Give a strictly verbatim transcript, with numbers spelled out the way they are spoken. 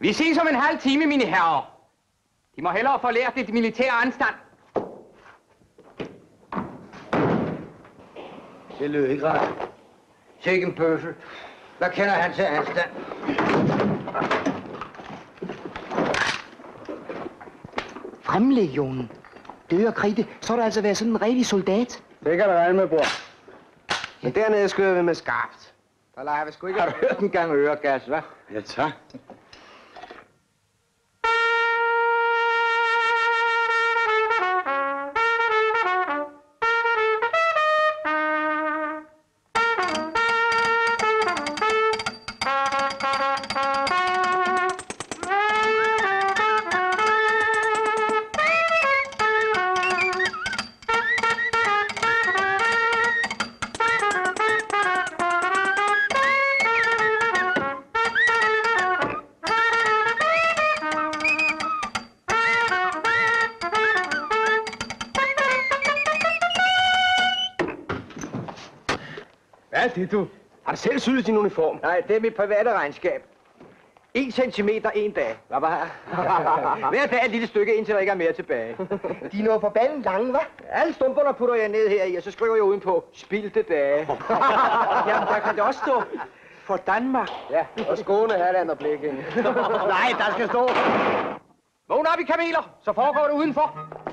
Vi ses om en halv time, mine herrer. De må hellere få lært lidt militær anstand. Det lød ikke ret. Sikke en bøffel. Hvad kender han til anstand? Fremlegionen. Dør Kridte, så er der altså været sådan en rigtig soldat. Det kan du regne med, bror. Men dernede skyder vi med skarpt. Der leger vi sgu ikke. Har du hørt en gang øregas, hva'? Ja, tak. Hvad er det, du? Har du selv syet din uniform? Nej, det er mit private regnskab. En centimeter, en dag. Hvad var Hver dag et lille stykke, indtil der ikke er mere tilbage. De er noget forbandet lange, hva'? Alle stumperne putter jeg ned her i, og så skriver jeg udenpå spildte dage. Jamen, der kan det også stå for Danmark. Ja, og Skåne, Halland og Blekinge. Nej, der skal stå. Vågn op i kameler, så foregår det udenfor.